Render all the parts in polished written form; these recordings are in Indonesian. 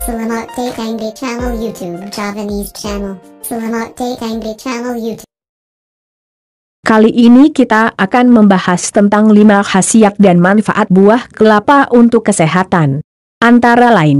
Selamat datang di channel YouTube Javanese Channel. Selamat datang di channel YouTube. Kali ini kita akan membahas tentang 5 khasiat dan manfaat buah kelapa untuk kesehatan. Antara lain: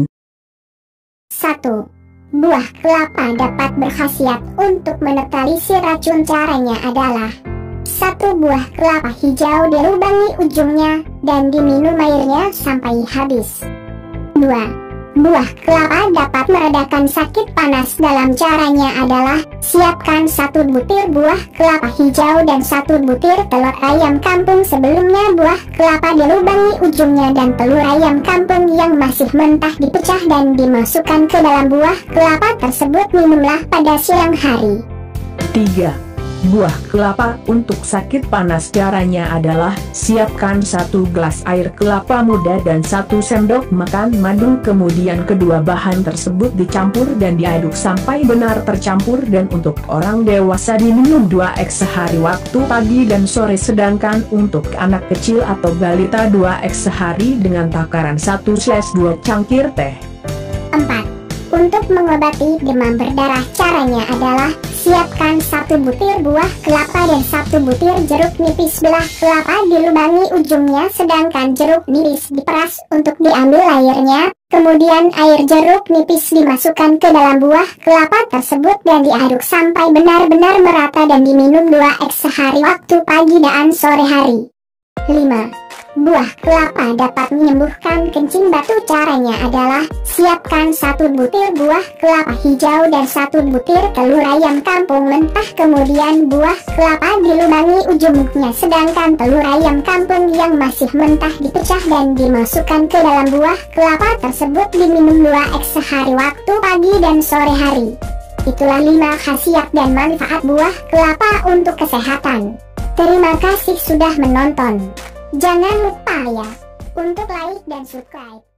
1. Buah kelapa dapat berkhasiat untuk menetralisir racun. Caranya adalah: 1. Buah kelapa hijau dilubangi ujungnya dan diminum airnya sampai habis. 2. Buah kelapa dapat meredakan sakit panas. Dalam caranya adalah: siapkan 1 butir buah kelapa hijau dan 1 butir telur ayam kampung. Sebelumnya buah kelapa dilubangi ujungnya dan telur ayam kampung yang masih mentah dipecah dan dimasukkan ke dalam buah kelapa tersebut. Minumlah pada siang hari. 3. Buah kelapa untuk sakit panas. Caranya adalah: siapkan 1 gelas air kelapa muda dan 1 sendok makan madu. Kemudian kedua bahan tersebut dicampur dan diaduk sampai benar tercampur, dan untuk orang dewasa diminum 2x sehari waktu pagi dan sore, sedangkan untuk anak kecil atau balita 2x sehari dengan takaran 1/2 cangkir teh. 4. Untuk mengobati demam berdarah. Caranya adalah: siapkan 1 butir buah kelapa dan 1 butir jeruk nipis. Belah kelapa dilubangi ujungnya, sedangkan jeruk nipis diperas untuk diambil airnya. Kemudian air jeruk nipis dimasukkan ke dalam buah kelapa tersebut dan diaduk sampai benar-benar merata dan diminum 2x sehari waktu pagi dan sore hari. 5. Buah kelapa dapat menyembuhkan kencing batu. Caranya adalah: siapkan 1 butir buah kelapa hijau dan 1 butir telur ayam kampung mentah. Kemudian buah kelapa dilubangi ujungnya, sedangkan telur ayam kampung yang masih mentah dipecah dan dimasukkan ke dalam buah kelapa tersebut. Diminum 2x sehari waktu pagi dan sore hari. Itulah 5 khasiat dan manfaat buah kelapa untuk kesehatan. Terima kasih sudah menonton. Jangan lupa ya untuk like dan subscribe.